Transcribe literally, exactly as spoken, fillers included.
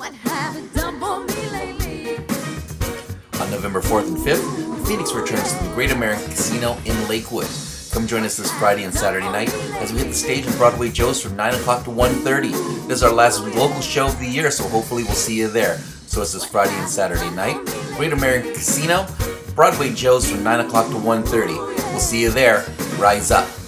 On November fourth and fifth, Phoenix returns to the Great American Casino in Lakewood. Come join us this Friday and Saturday night as we hit the stage in Broadway Joe's from nine o'clock to one thirty. This is our last local show of the year, so hopefully we'll see you there. So it's this Friday and Saturday night, Great American Casino, Broadway Joe's from nine o'clock to one thirty. We'll see you there. Rise up.